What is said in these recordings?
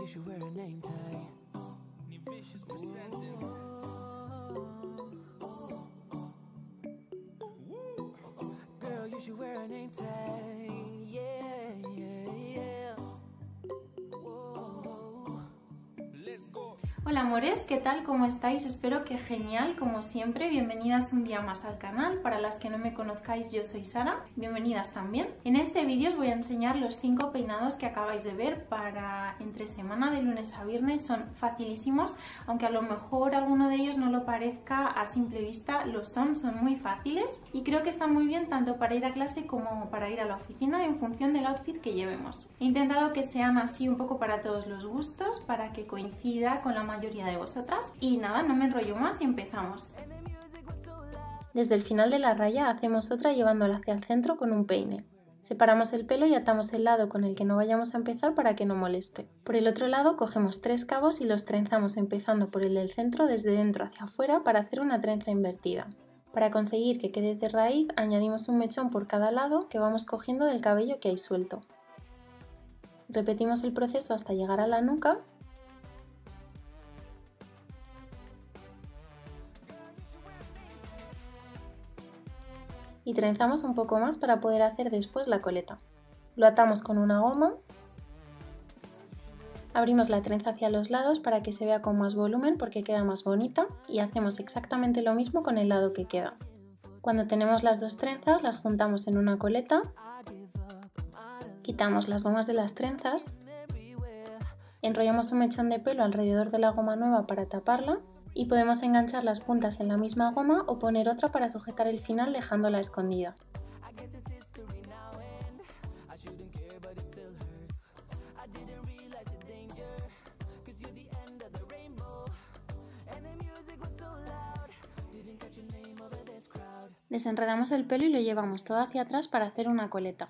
should wear a name tag. Girl, you should wear a name tag. Yeah, yeah, yeah. Whoa. Let's go. Hola amores, ¿qué tal? ¿Cómo estáis? Espero que genial, como siempre. Bienvenidas un día más al canal. Para las que no me conozcáis, yo soy Sara. Bienvenidas también. En este vídeo os voy a enseñar los 5 peinados que acabáis de ver para entre semana, de lunes a viernes. Son facilísimos, aunque a lo mejor alguno de ellos no lo parezca a simple vista, lo son muy fáciles y creo que están muy bien tanto para ir a clase como para ir a la oficina en función del outfit que llevemos. He intentado que sean así un poco para todos los gustos, para que coincida con la mayoría de vosotras. Y nada, no me enrollo más y empezamos. Desde el final de la raya hacemos otra llevándola hacia el centro con un peine. Separamos el pelo y atamos el lado con el que no vayamos a empezar para que no moleste. Por el otro lado cogemos 3 cabos y los trenzamos empezando por el del centro desde dentro hacia afuera para hacer una trenza invertida. Para conseguir que quede de raíz añadimos un mechón por cada lado que vamos cogiendo del cabello que hay suelto. Repetimos el proceso hasta llegar a la nuca. Y trenzamos un poco más para poder hacer después la coleta. Lo atamos con una goma, abrimos la trenza hacia los lados para que se vea con más volumen porque queda más bonita y hacemos exactamente lo mismo con el lado que queda. Cuando tenemos las dos trenzas las juntamos en una coleta, quitamos las gomas de las trenzas, enrollamos un mechón de pelo alrededor de la goma nueva para taparla y podemos enganchar las puntas en la misma goma o poner otra para sujetar el final dejándola escondida. Desenredamos el pelo y lo llevamos todo hacia atrás para hacer una coleta.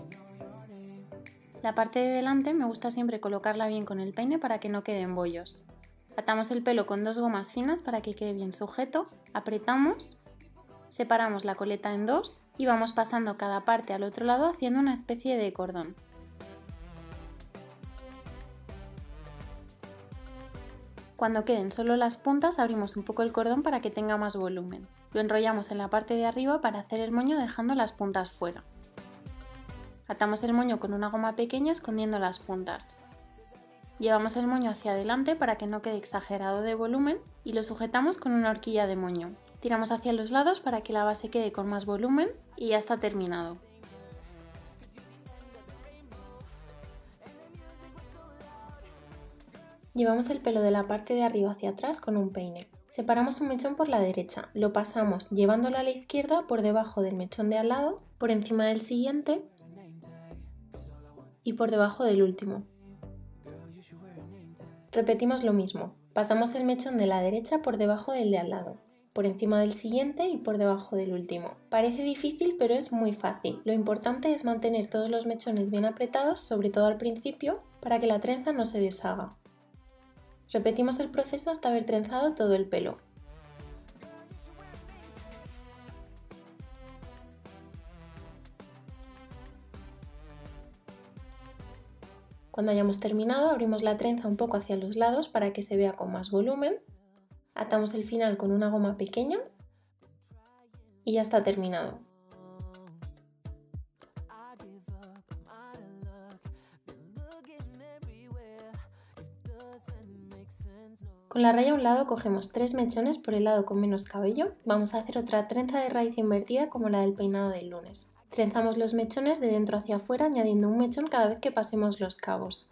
La parte de delante me gusta siempre colocarla bien con el peine para que no queden bollos. Atamos el pelo con 2 gomas finas para que quede bien sujeto, apretamos, separamos la coleta en 2 y vamos pasando cada parte al otro lado haciendo una especie de cordón. Cuando queden solo las puntas abrimos un poco el cordón para que tenga más volumen. Lo enrollamos en la parte de arriba para hacer el moño dejando las puntas fuera. Atamos el moño con una goma pequeña escondiendo las puntas. Llevamos el moño hacia adelante para que no quede exagerado de volumen y lo sujetamos con una horquilla de moño. Tiramos hacia los lados para que la base quede con más volumen y ya está terminado. Llevamos el pelo de la parte de arriba hacia atrás con un peine. Separamos un mechón por la derecha, lo pasamos llevándolo a la izquierda por debajo del mechón de al lado, por encima del siguiente y por debajo del último. Repetimos lo mismo, pasamos el mechón de la derecha por debajo del de al lado, por encima del siguiente y por debajo del último. Parece difícil pero es muy fácil, lo importante es mantener todos los mechones bien apretados, sobre todo al principio, para que la trenza no se deshaga. Repetimos el proceso hasta haber trenzado todo el pelo. Cuando hayamos terminado, abrimos la trenza un poco hacia los lados para que se vea con más volumen, atamos el final con una goma pequeña y ya está terminado. Con la raya a un lado cogemos 3 mechones por el lado con menos cabello. Vamos a hacer otra trenza de raíz invertida como la del peinado del lunes. Trenzamos los mechones de dentro hacia afuera añadiendo un mechón cada vez que pasemos los cabos.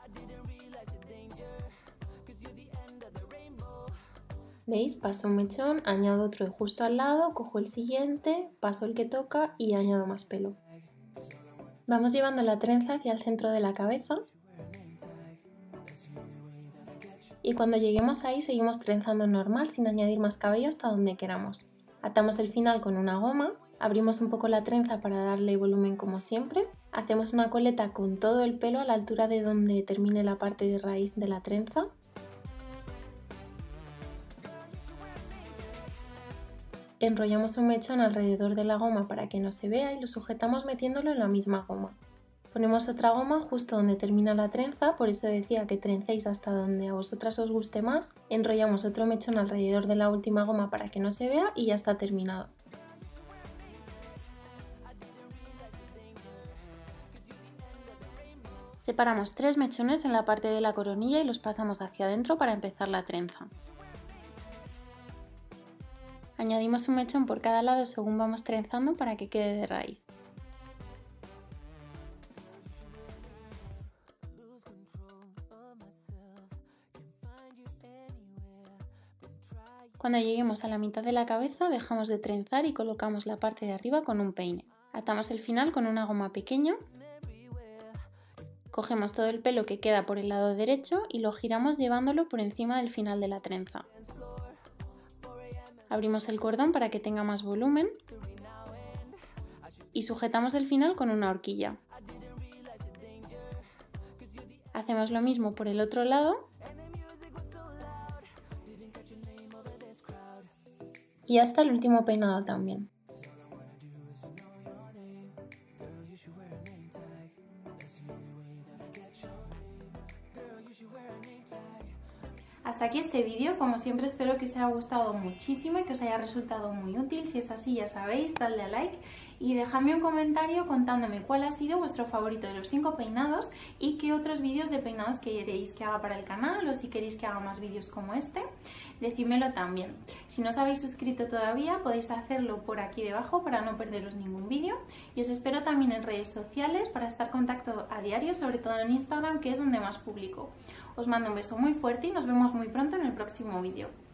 ¿Veis? Paso un mechón, añado otro justo al lado, cojo el siguiente, paso el que toca y añado más pelo. Vamos llevando la trenza hacia el centro de la cabeza. Y cuando lleguemos ahí seguimos trenzando normal sin añadir más cabello hasta donde queramos. Atamos el final con una goma. Abrimos un poco la trenza para darle volumen como siempre. Hacemos una coleta con todo el pelo a la altura de donde termine la parte de raíz de la trenza. Enrollamos un mechón alrededor de la goma para que no se vea y lo sujetamos metiéndolo en la misma goma. Ponemos otra goma justo donde termina la trenza, por eso decía que trencéis hasta donde a vosotras os guste más. Enrollamos otro mechón alrededor de la última goma para que no se vea y ya está terminado. Separamos 3 mechones en la parte de la coronilla y los pasamos hacia adentro para empezar la trenza. Añadimos un mechón por cada lado según vamos trenzando para que quede de raíz. Cuando lleguemos a la mitad de la cabeza dejamos de trenzar y colocamos la parte de arriba con un peine. Atamos el final con una goma pequeña. Cogemos todo el pelo que queda por el lado derecho y lo giramos llevándolo por encima del final de la trenza. Abrimos el cordón para que tenga más volumen y sujetamos el final con una horquilla. Hacemos lo mismo por el otro lado y hasta el último peinado también. Hasta aquí este vídeo, como siempre espero que os haya gustado muchísimo y que os haya resultado muy útil. Si es así, ya sabéis, dadle a like y dejadme un comentario contándome cuál ha sido vuestro favorito de los 5 peinados y qué otros vídeos de peinados queréis que haga para el canal, o si queréis que haga más vídeos como este, decídmelo también. Si no os habéis suscrito todavía, podéis hacerlo por aquí debajo para no perderos ningún vídeo, y os espero también en redes sociales para estar en contacto a diario, sobre todo en Instagram, que es donde más publico. Os mando un beso muy fuerte y nos vemos muy pronto en el próximo vídeo.